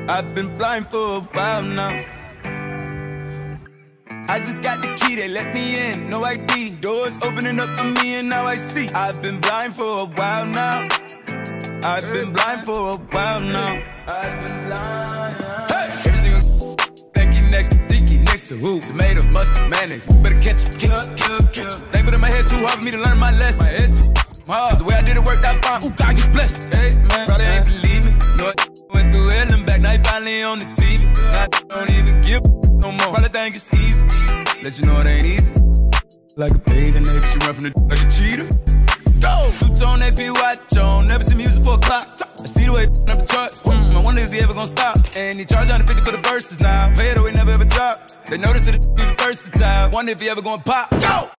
I've been blind for a while now. I just got the key, they let me in, no ID. Doors opening up for me and now I see. I've been blind for a while now. I've been blind for a while now. I've been blind. Hey! Every single Becky next to Dicky, next to who? Tomatoes, mustard, mayonnaise. Better catch it, catch it. Thankful that my head too hard for me to learn my lesson. My head too hard, cause the way I did it worked out fine. Ooh, God, you blessed. Hey, man, probably ain't believe me. No, went through hell and back, now he finally on the TV. I don't even give no more. Probably think it's easy. Let you know it ain't easy. Like a bathing nigga, she run from the like a cheetah. Go! Two-tone AP watch on, never see music for a clock. I see the way up the charts. I wonder is he ever gonna stop? And he charge 150 for the verses now. Pay it away, never ever drop. They notice that it's versatile. Wonder if he ever gonna pop. Go!